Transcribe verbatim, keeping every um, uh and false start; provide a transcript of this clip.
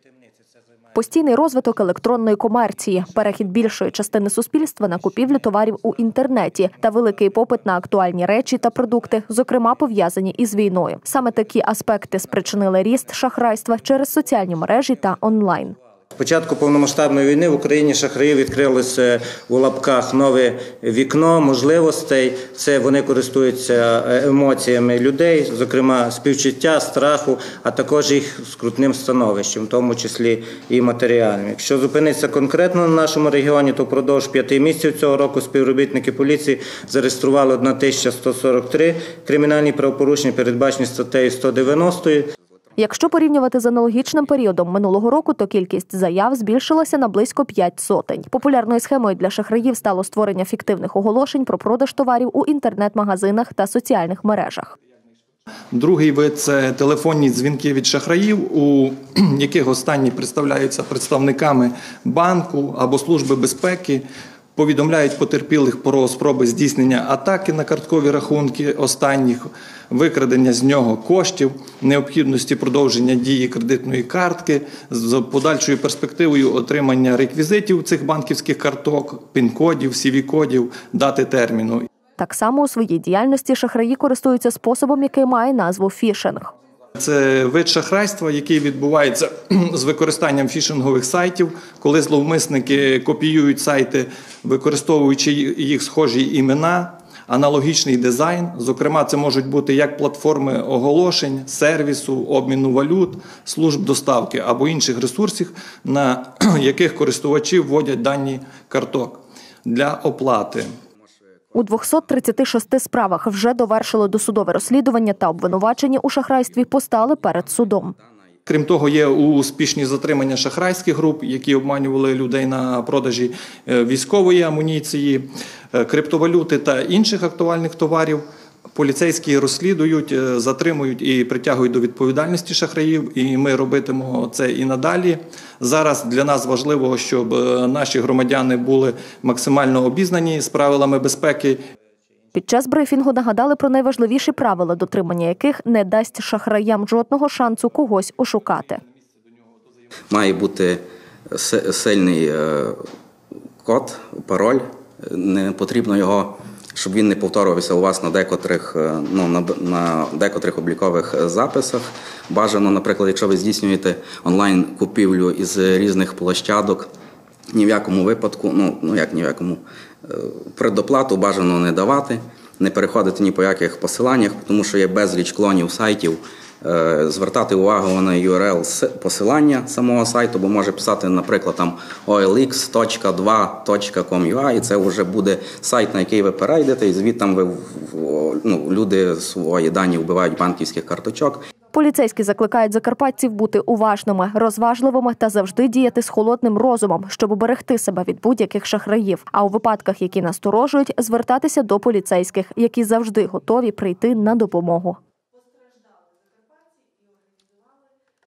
Постійний розвиток електронної комерції, перехід більшої частини суспільства на купівлю товарів у інтернеті та великий попит на актуальні речі та продукти, зокрема пов'язані із війною. Саме такі аспекти спричинили ріст шахрайства через соціальні мережі та онлайн. З початку повномасштабної війни в Україні шахраї відкрилося у лапках нове вікно можливостей. Це вони користуються емоціями людей, зокрема співчуття, страху, а також їх скрутним становищем, в тому числі і матеріальним. Якщо зупинитися конкретно на нашому регіоні, то впродовж п'яти місяців цього року співробітники поліції зареєстрували тисячу сто сорок три кримінальні правопорушення, передбачені статтею сто дев'яносто. Якщо порівнювати з аналогічним періодом минулого року, то кількість заяв збільшилася на близько п'ять сотень. Популярною схемою для шахраїв стало створення фіктивних оголошень про продаж товарів у інтернет-магазинах та соціальних мережах. Другий вид – це телефонні дзвінки від шахраїв, у яких останні представляються представниками банку або служби безпеки, повідомляють потерпілих про спроби здійснення атаки на карткові рахунки останніх, викрадення з нього коштів, необхідності продовження дії кредитної картки з подальшою перспективою отримання реквізитів цих банківських карток, пін-кодів, сі ві-кодів, дати терміну. Так само у своїй діяльності шахраї користуються способом, який має назву фішинг. Це вид шахрайства, який відбувається з використанням фішингових сайтів, коли зловмисники копіюють сайти, використовуючи їх схожі імена, аналогічний дизайн. Зокрема, це можуть бути як платформи оголошень, сервісу, обміну валют, служб доставки або інших ресурсів, на яких користувачі вводять дані карток для оплати. У двохсот тридцяти шести справах вже довершили досудове розслідування та обвинувачені у шахрайстві постали перед судом. Крім того, є успішні затримання шахрайських груп, які обманювали людей на продажі військової амуніції, криптовалюти та інших актуальних товарів. Поліцейські розслідують, затримують і притягують до відповідальності шахраїв, і ми робитимемо це і надалі. Зараз для нас важливо, щоб наші громадяни були максимально обізнані з правилами безпеки. Під час брифінгу нагадали про найважливіші правила, дотримання яких не дасть шахраям жодного шансу когось ошукати. Має бути сильний код, пароль, не потрібно його, щоб він не повторювався у вас на декотрих, ну, на, на декотрих облікових записах. Бажано, наприклад, якщо ви здійснюєте онлайн-купівлю із різних площадок, ні в якому випадку, ну, ну як ні в якому, предоплату бажано не давати, не переходити ні по яких посиланнях, тому що є безліч клонів сайтів. Звертати увагу на ю ар ел посилання самого сайту, бо може писати, наприклад, там о ел ікс точка два точка ком точка ю а, і це вже буде сайт, на який ви перейдете, і звідти ви, ну, люди свої дані вбивають банківських карточок. Поліцейські закликають закарпатців бути уважними, розважливими та завжди діяти з холодним розумом, щоб уберегти себе від будь-яких шахраїв. А у випадках, які насторожують, звертатися до поліцейських, які завжди готові прийти на допомогу.